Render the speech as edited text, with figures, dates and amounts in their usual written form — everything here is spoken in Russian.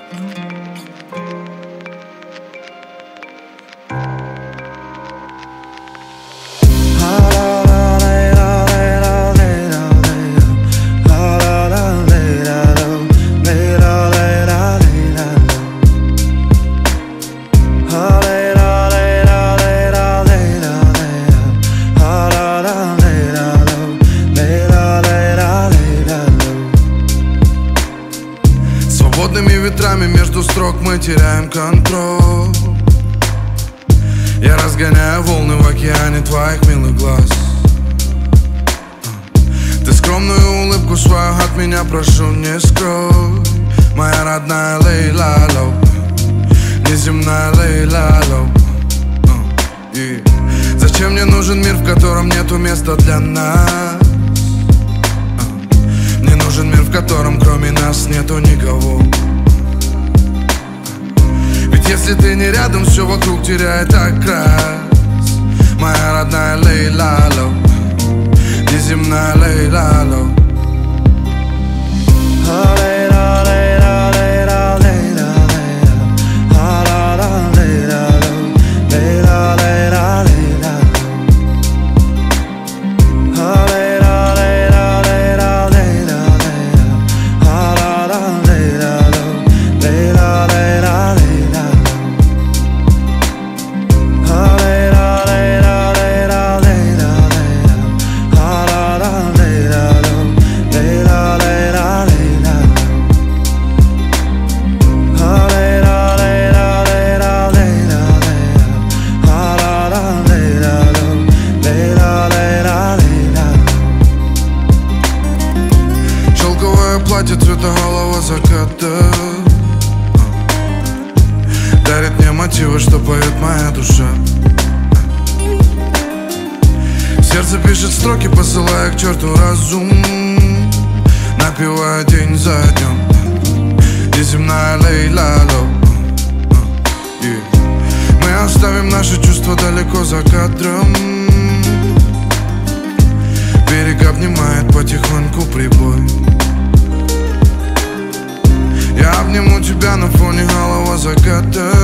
Свободными ветрами между строк мы теряем контроль. Я разгоняю волны в океане твоих милых глаз. Ты скромную улыбку свою от меня прошу не скрой. Моя родная Лейла Лоу, неземная Лейла Лоу. Зачем мне нужен мир, в котором нету места для нас? Мне нужен мир, в котором кроме нас нету никого. Ведь если ты не рядом, все вокруг теряет окрас. Моя родная Лейла Лоу, неземная Лейла Лоу. Платье цвета голого заката дарит мне мотивы, что поет моя душа. Сердце пишет строки, посылая к черту разум, напевая день за днем. Неземная Лейла Лоу. Мы оставим наши чувства далеко за кадром. Берег обнимает потихоньку прибой. Я обниму тебя на фоне голого заката.